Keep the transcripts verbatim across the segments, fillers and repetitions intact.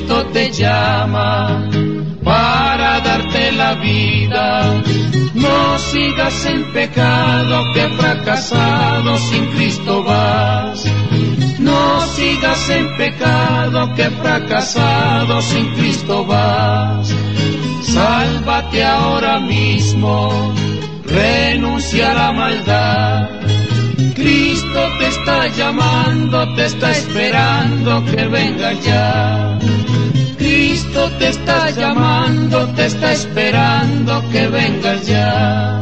Cristo te llama para darte la vida. No sigas en pecado, que fracasado sin Cristo vas. No sigas en pecado, que fracasado sin Cristo vas. Sálvate ahora mismo, renuncia a la maldad. Cristo te está llamando, te está esperando que venga ya. Cristo te está llamando, te está esperando que vengas ya.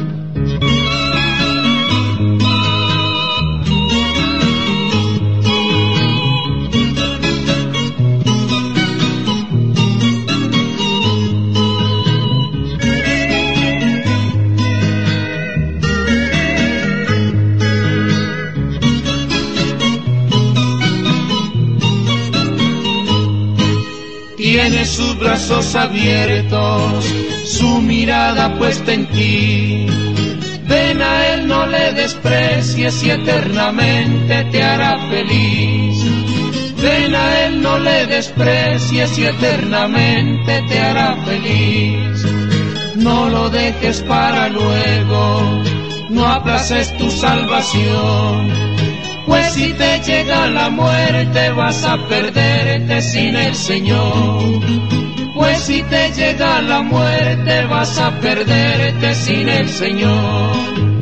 Tiene sus brazos abiertos, su mirada puesta en ti. Ven a Él, no le desprecies y eternamente te hará feliz. Ven a Él, no le desprecies y eternamente te hará feliz. No lo dejes para luego, no aplaces tu salvación. Pues si te llega la muerte vas a perderte sin el Señor. Pues si te llega la muerte vas a perderte sin el Señor.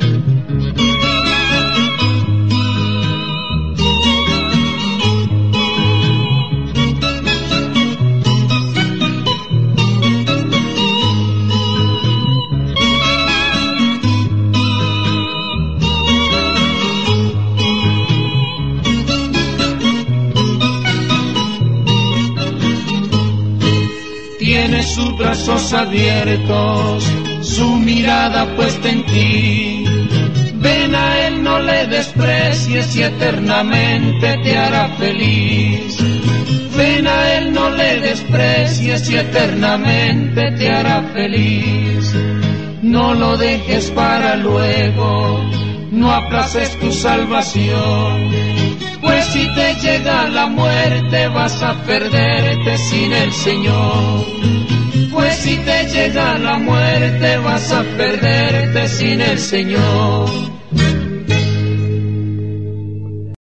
Tiene sus brazos abiertos, su mirada puesta en ti. Ven a Él, no le desprecies y eternamente te hará feliz. Ven a Él, no le desprecies y eternamente te hará feliz. No lo dejes para luego, no aplaces tu salvación. Pues si te llega la muerte vas a perderte sin el Señor. Pues si te llega la muerte vas a perderte sin el Señor.